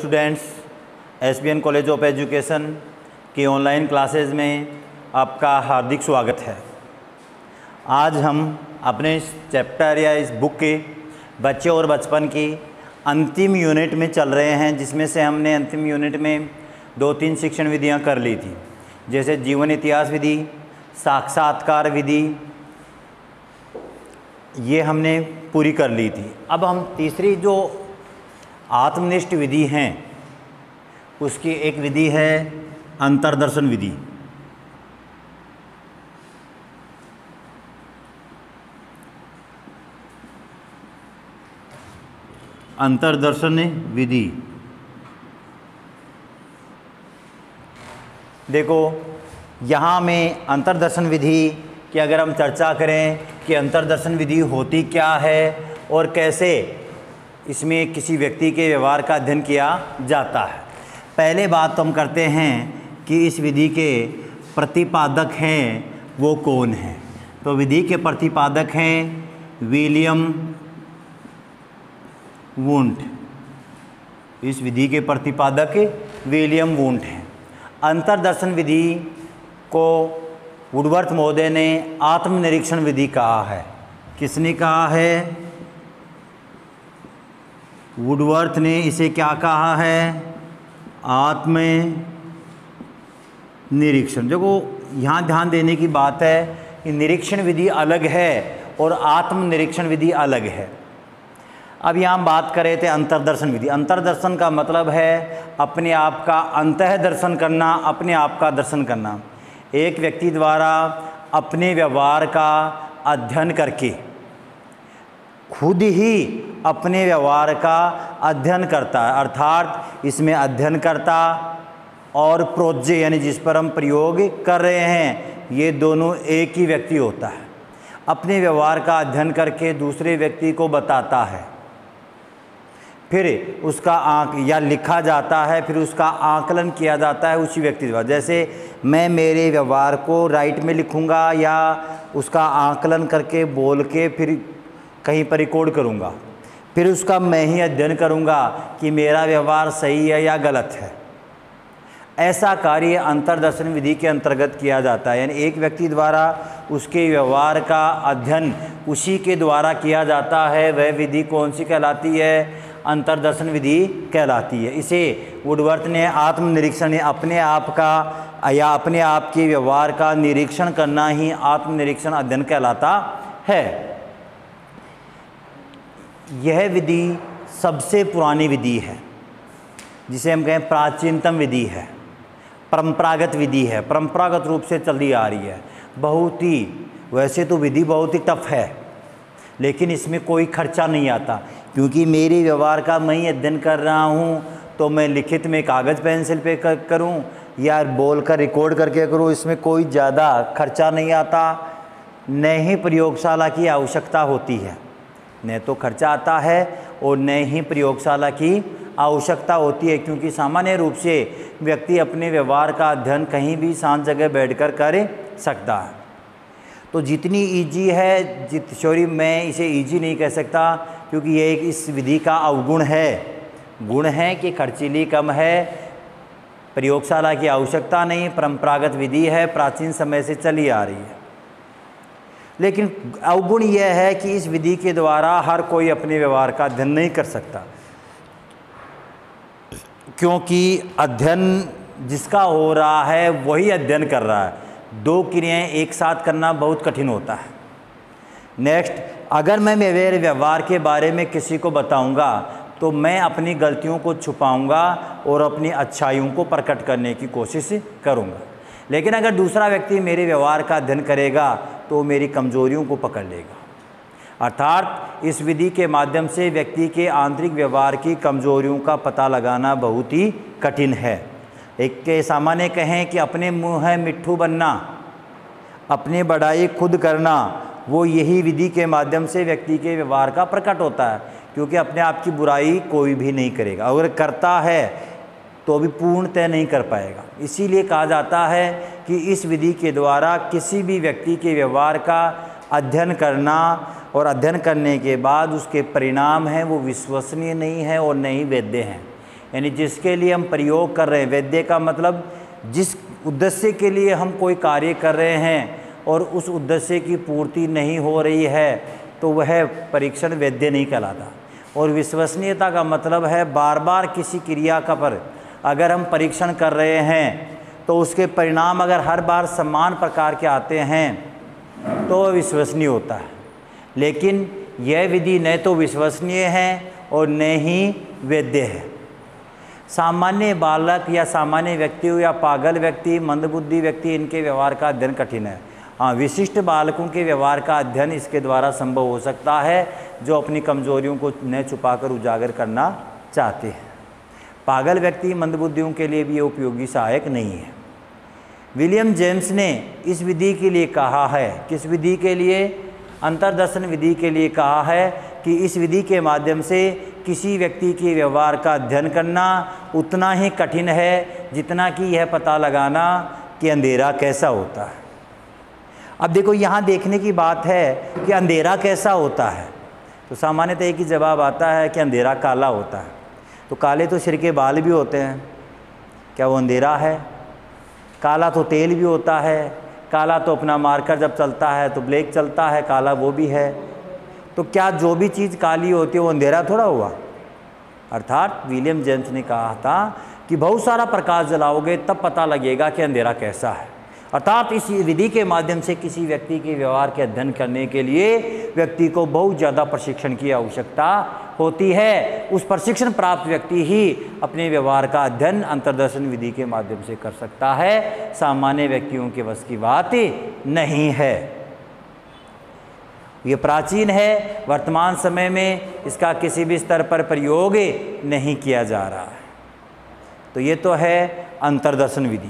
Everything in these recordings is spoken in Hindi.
Students, SBN college of education की ऑनलाइन क्लासेस में आपका हार्दिक स्वागत है। आज हम अपने इस चैप्टर या इस बुक के बच्चे और बचपन की अंतिम यूनिट में चल रहे हैं, जिसमें से हमने अंतिम यूनिट में 2-3 शिक्षण विधियां कर ली थी, जैसे जीवन इतिहास विधि, साक्षात्कार विधि, ये हमने पूरी कर ली थी। अब हम तीसरी जो आत्मनिष्ठ विधि हैं उसकी एक विधि है अंतर्दर्शन विधि। अंतर्दर्शन विधि, देखो यहाँ में अंतर्दर्शन विधि की अगर हम चर्चा करें कि अंतर्दर्शन विधि होती क्या है और कैसे इसमें किसी व्यक्ति के व्यवहार का अध्ययन किया जाता है। पहले बात तो हम करते हैं कि इस विधि के प्रतिपादक हैं वो कौन हैं। तो विधि के प्रतिपादक हैं विलियम वुंट। इस विधि के प्रतिपादक विलियम वुंट हैं। अंतर्दर्शन विधि को वुडवर्थ महोदय ने आत्मनिरीक्षण विधि कहा है। किसने कहा है? वुडवर्थ ने इसे क्या कहा है? आत्मनिरीक्षण। देखो यहाँ ध्यान देने की बात है कि निरीक्षण विधि अलग है और आत्मनिरीक्षण विधि अलग है। अब यहाँ हम बात कर रहे थे अंतर्दर्शन विधि। अंतर्दर्शन का मतलब है अपने आप का अंतः दर्शन करना, अपने आप का दर्शन करना। एक व्यक्ति द्वारा अपने व्यवहार का अध्ययन करके खुद ही अपने व्यवहार का अध्ययन करता है, अर्थात इसमें अध्ययनकर्ता और प्रोज्य यानी जिस पर हम प्रयोग कर रहे हैं, ये दोनों एक ही व्यक्ति होता है। अपने व्यवहार का अध्ययन करके दूसरे व्यक्ति को बताता है, फिर उसका या लिखा जाता है, फिर उसका आकलन किया जाता है उसी व्यक्ति द्वारा। जैसे मैं मेरे व्यवहार को राइट में लिखूंगा या उसका आकलन करके बोल के फिर कहीं पर रिकॉर्ड करूंगा, फिर उसका मैं ही अध्ययन करूंगा कि मेरा व्यवहार सही है या गलत है। ऐसा कार्य अंतर्दर्शन विधि के अंतर्गत किया जाता है, यानी एक व्यक्ति द्वारा उसके व्यवहार का अध्ययन उसी के द्वारा किया जाता है। वह विधि कौन सी कहलाती है? अंतर्दर्शन विधि कहलाती है। इसे वुडवर्थ ने आत्मनिरीक्षण, अपने आप का या अपने आप के व्यवहार का निरीक्षण करना ही आत्मनिरीक्षण अध्ययन कहलाता है। यह विधि सबसे पुरानी विधि है, जिसे हम कहें प्राचीनतम विधि है, परंपरागत विधि है, परंपरागत रूप से चली आ रही है। बहुत ही, वैसे तो विधि बहुत ही टफ है, लेकिन इसमें कोई खर्चा नहीं आता, क्योंकि मेरे व्यवहार का मैं ही अध्ययन कर रहा हूँ। तो मैं लिखित में कागज़ पेंसिल पे करूँ या बोल कर रिकॉर्ड करके करूँ, इसमें कोई ज़्यादा खर्चा नहीं आता, न ही प्रयोगशाला की आवश्यकता होती है। न तो खर्चा आता है और न ही प्रयोगशाला की आवश्यकता होती है, क्योंकि सामान्य रूप से व्यक्ति अपने व्यवहार का अध्ययन कहीं भी शांत जगह बैठकर कर सकता है। तो जितनी ईजी है, सॉरी मैं इसे ईजी नहीं कह सकता, क्योंकि ये एक इस विधि का अवगुण है। गुण है कि खर्चीली कम है, प्रयोगशाला की आवश्यकता नहीं, परंपरागत विधि है, प्राचीन समय से चली आ रही है। लेकिन अवगुण यह है कि इस विधि के द्वारा हर कोई अपने व्यवहार का अध्ययन नहीं कर सकता, क्योंकि अध्ययन जिसका हो रहा है वही अध्ययन कर रहा है। दो क्रियाएं एक साथ करना बहुत कठिन होता है। नेक्स्ट, अगर मैं मेरे व्यवहार के बारे में किसी को बताऊंगा तो मैं अपनी गलतियों को छुपाऊंगा और अपनी अच्छाइयों को प्रकट करने की कोशिश करूंगा। लेकिन अगर दूसरा व्यक्ति मेरे व्यवहार का अध्ययन करेगा तो मेरी कमजोरियों को पकड़ लेगा। अर्थात इस विधि के माध्यम से व्यक्ति के आंतरिक व्यवहार की कमजोरियों का पता लगाना बहुत ही कठिन है। एक के सामान्य कहें कि अपने मुँह है मिट्ठू बनना, अपने बड़ाई खुद करना, वो यही विधि के माध्यम से व्यक्ति के व्यवहार का प्रकट होता है, क्योंकि अपने आप की बुराई कोई भी नहीं करेगा। अगर करता है तो भी पूर्णतः नहीं कर पाएगा। इसीलिए कहा जाता है कि इस विधि के द्वारा किसी भी व्यक्ति के व्यवहार का अध्ययन करना और अध्ययन करने के बाद उसके परिणाम हैं वो विश्वसनीय नहीं है और नहीं वैध हैं। यानी जिसके लिए हम प्रयोग कर रहे हैं, वैद्य का मतलब जिस उद्देश्य के लिए हम कोई कार्य कर रहे हैं और उस उद्देश्य की पूर्ति नहीं हो रही है तो वह परीक्षण वैद्य नहीं कहलाता। और विश्वसनीयता का मतलब है बार बार किसी क्रिया का पर अगर हम परीक्षण कर रहे हैं तो उसके परिणाम अगर हर बार समान प्रकार के आते हैं तो वह विश्वसनीय होता है। लेकिन यह विधि न तो विश्वसनीय है और न ही वैद्य है। सामान्य बालक या सामान्य व्यक्ति हो या पागल व्यक्ति, मंदबुद्धि व्यक्ति, इनके व्यवहार का अध्ययन कठिन है। हाँ, विशिष्ट बालकों के व्यवहार का अध्ययन इसके द्वारा संभव हो सकता है जो अपनी कमजोरियों को न छुपाकर उजागर करना चाहते हैं। पागल व्यक्ति, मंदबुद्धियों के लिए भी ये उपयोगी सहायक नहीं है। विलियम जेम्स ने इस विधि के लिए कहा है, किस विधि के लिए? अंतर्दर्शन विधि के लिए कहा है कि इस विधि के माध्यम से किसी व्यक्ति के व्यवहार का अध्ययन करना उतना ही कठिन है जितना कि यह पता लगाना कि अंधेरा कैसा होता है। अब देखो, यहाँ देखने की बात है कि अंधेरा कैसा होता है, तो सामान्यतः एक ही जवाब आता है कि अंधेरा काला होता है। तो काले तो सिर के बाल भी होते हैं, क्या वो अंधेरा है? काला तो तेल भी होता है, काला तो अपना मार्कर जब चलता है तो ब्लैक चलता है, काला वो भी है। तो क्या जो भी चीज़ काली होती है वो अंधेरा थोड़ा हुआ? अर्थात विलियम जेम्स ने कहा था कि बहुत सारा प्रकाश जलाओगे तब पता लगेगा कि अंधेरा कैसा है। अर्थात इस विधि के माध्यम से किसी व्यक्ति के व्यवहार के अध्ययन करने के लिए व्यक्ति को बहुत ज़्यादा प्रशिक्षण की आवश्यकता होती है। उस प्रशिक्षण प्राप्त व्यक्ति ही अपने व्यवहार का अध्ययन अंतर्दर्शन विधि के माध्यम से कर सकता है। सामान्य व्यक्तियों के बस की बात नहीं है। ये प्राचीन है, वर्तमान समय में इसका किसी भी स्तर पर प्रयोग नहीं किया जा रहा है। तो ये तो है अंतर्दर्शन विधि।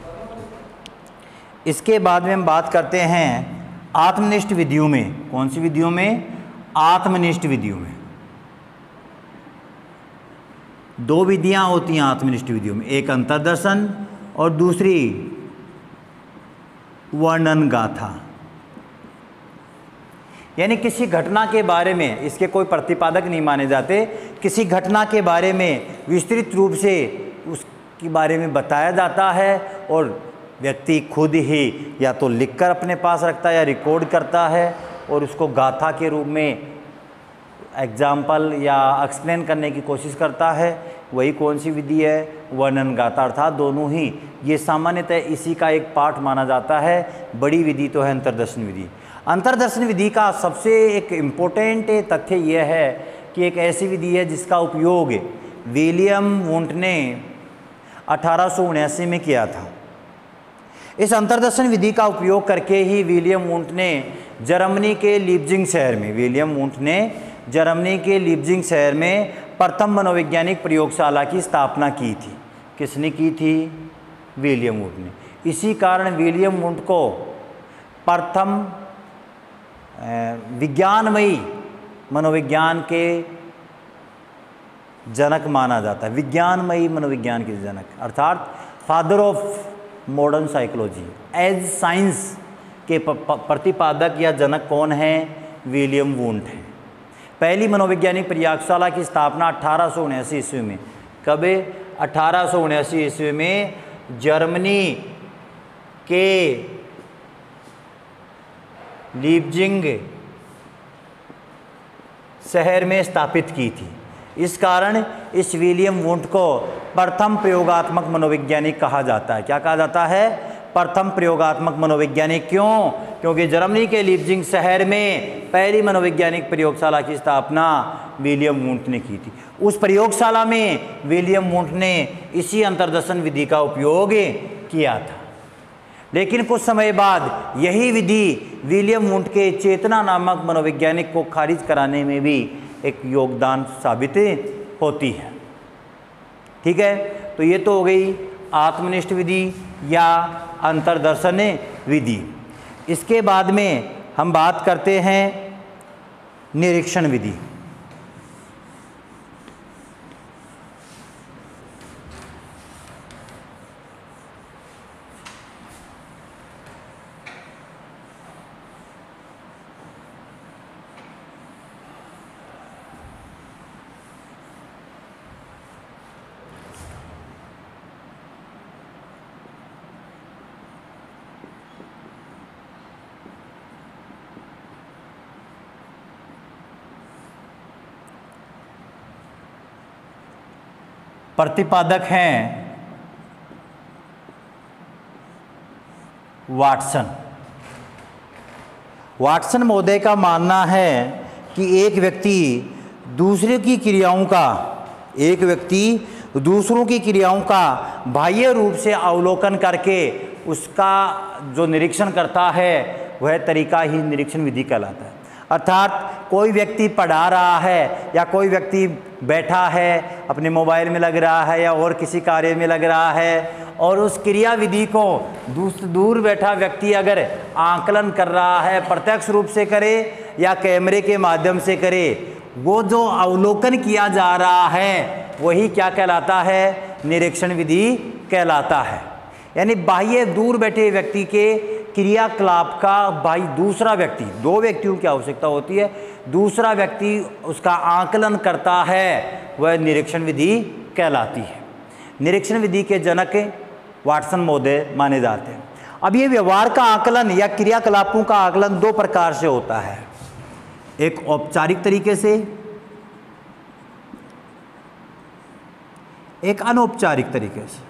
इसके बाद में हम बात करते हैं आत्मनिष्ठ विधियों में। कौन सी विधियों में? आत्मनिष्ठ विधियों में। दो विधियां होती हैं आत्मनिष्ठ विधियों में, एक अंतर्दर्शन और दूसरी वर्णन गाथा। यानी किसी घटना के बारे में, इसके कोई प्रतिपादक नहीं माने जाते, किसी घटना के बारे में विस्तृत रूप से उसके बारे में बताया जाता है और व्यक्ति खुद ही या तो लिखकर अपने पास रखता है या रिकॉर्ड करता है और उसको गाथा के रूप में एग्जाम्पल या एक्सप्लेन करने की कोशिश करता है। वही कौन सी विधि है? वर्णन गाथा। अर्थात दोनों ही ये सामान्यतः इसी का एक पार्ट माना जाता है। बड़ी विधि तो है अंतर्दर्शन विधि। अंतर्दर्शन विधि का सबसे एक इम्पोर्टेंट तथ्य यह है कि एक ऐसी विधि है जिसका उपयोग विलियम वुंट ने 1879 में किया था। इस अंतर्दर्शन विधि का उपयोग करके ही विलियम वुंट ने जर्मनी के लीप्जिग शहर में प्रथम मनोवैज्ञानिक प्रयोगशाला की स्थापना की थी। किसने की थी? विलियम वुंट ने। इसी कारण विलियम वुंट को प्रथम विज्ञानमयी मनोविज्ञान के जनक माना जाता है। विज्ञानमयी मनोविज्ञान के जनक, अर्थात father of modern psychology as science के प्रतिपादक या जनक कौन हैं? विलियम वुंट हैं। पहली मनोवैज्ञानिक प्रयोगशाला की स्थापना 1879 ईस्वी में। कब? 1879 ईस्वी में जर्मनी के लीप्जिग शहर में स्थापित की थी। इस कारण इस विलियम वुंट को प्रथम प्रयोगात्मक मनोवैज्ञानिक कहा जाता है। क्या कहा जाता है? प्रथम प्रयोगात्मक मनोवैज्ञानिक। क्यों? क्योंकि जर्मनी के लीप्जिग शहर में पहली मनोवैज्ञानिक प्रयोगशाला की स्थापना विलियम वुंट ने की थी। उस प्रयोगशाला में विलियम वुंट ने इसी अंतर्दर्शन विधि का उपयोग किया था। लेकिन कुछ समय बाद यही विधि विलियम वुंट के चेतना नामक मनोवैज्ञानिक को खारिज कराने में भी एक योगदान साबित होती है। ठीक है, तो ये तो हो गई आत्मनिष्ठ विधि या अंतर्दर्शन विधि। इसके बाद में हम बात करते हैं निरीक्षण विधि। प्रतिपादक हैं वाटसन। वाटसन महोदय का मानना है कि एक व्यक्ति दूसरों की क्रियाओं का बाह्य रूप से अवलोकन करके उसका जो निरीक्षण करता है वह तरीका ही निरीक्षण विधि कहलाता है। अर्थात कोई व्यक्ति पढ़ा रहा है या कोई व्यक्ति बैठा है अपने मोबाइल में लग रहा है या और किसी कार्य में लग रहा है और उस क्रिया विधि को दूर बैठा व्यक्ति अगर आकलन कर रहा है, प्रत्यक्ष रूप से करे या कैमरे के माध्यम से करे, वो जो अवलोकन किया जा रहा है वही क्या कहलाता है? निरीक्षण विधि कहलाता है। यानी बाह्य दूर बैठे व्यक्ति के क्रियाकलाप का भाई दूसरा व्यक्ति, दो व्यक्तियों की आवश्यकता होती है, दूसरा व्यक्ति उसका आकलन करता है, वह निरीक्षण विधि कहलाती है। निरीक्षण विधि के जनक वाटसन महोदय माने जाते हैं। अब ये व्यवहार का आकलन या क्रियाकलापों का आकलन दो प्रकार से होता है, एक औपचारिक तरीके से, एक अनौपचारिक तरीके से।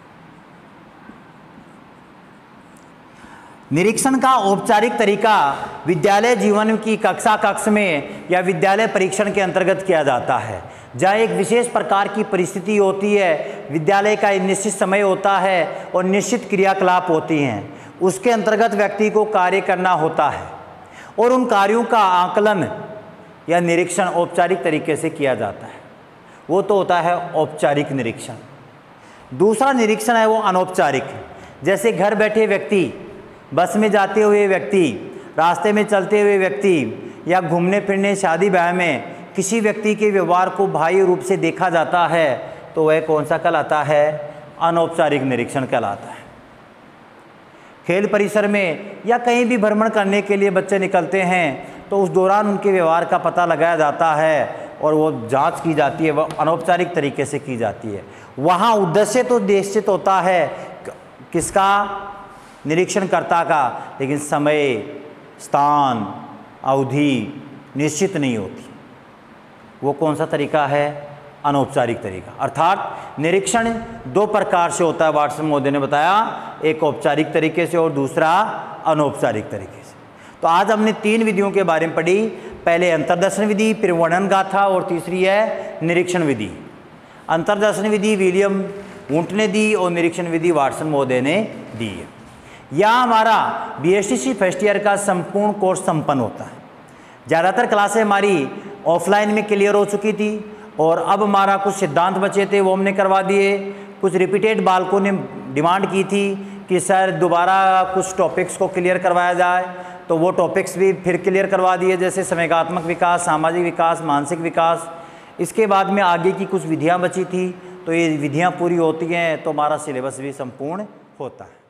निरीक्षण का औपचारिक तरीका विद्यालय जीवन की कक्ष में या विद्यालय परीक्षण के अंतर्गत किया जाता है, जहाँ एक विशेष प्रकार की परिस्थिति होती है, विद्यालय का एक निश्चित समय होता है और निश्चित क्रियाकलाप होती हैं, उसके अंतर्गत व्यक्ति को कार्य करना होता है और उन कार्यों का आकलन या निरीक्षण औपचारिक तरीके से किया जाता है। वो तो होता है औपचारिक निरीक्षण। दूसरा निरीक्षण है वो अनौपचारिक, जैसे घर बैठे व्यक्ति, बस में जाते हुए व्यक्ति, रास्ते में चलते हुए व्यक्ति या घूमने फिरने शादी ब्याह में किसी व्यक्ति के व्यवहार को बाह्य रूप से देखा जाता है तो वह कौन सा कहलाता है? अनौपचारिक निरीक्षण कहलाता है। खेल परिसर में या कहीं भी भ्रमण करने के लिए बच्चे निकलते हैं तो उस दौरान उनके व्यवहार का पता लगाया जाता है और वो जांच की जाती है, वह अनौपचारिक तरीके से की जाती है। वहाँ उद्देश्य तो निश्चित होता है किसका? निरीक्षणकर्ता का, लेकिन समय, स्थान, अवधि निश्चित नहीं होती। वो कौन सा तरीका है? अनौपचारिक तरीका। अर्थात निरीक्षण दो प्रकार से होता है, वाटसन महोदय ने बताया, एक औपचारिक तरीके से और दूसरा अनौपचारिक तरीके से। तो आज हमने तीन विधियों के बारे में पढ़ी, पहले अंतर्दर्शन विधि, फिर वर्णन गाथा और तीसरी है निरीक्षण विधि। अंतर्दर्शन विधि विलियम वुंट ने दी और निरीक्षण विधि वाटसन महोदय ने दी है। यहाँ हमारा BSTC फर्स्ट ईयर का संपूर्ण कोर्स संपन्न होता है। ज़्यादातर क्लासें हमारी ऑफलाइन में क्लियर हो चुकी थी और अब हमारा कुछ सिद्धांत बचे थे वो हमने करवा दिए। कुछ रिपीटेड बालकों ने डिमांड की थी कि सर दोबारा कुछ टॉपिक्स को क्लियर करवाया जाए, तो वो टॉपिक्स भी फिर क्लियर करवा दिए, जैसे संवेगात्मक विकास, सामाजिक विकास, मानसिक विकास। इसके बाद में आगे की कुछ विधियाँ बची थी, तो ये विधियाँ पूरी होती हैं तो हमारा सिलेबस भी संपूर्ण होता है।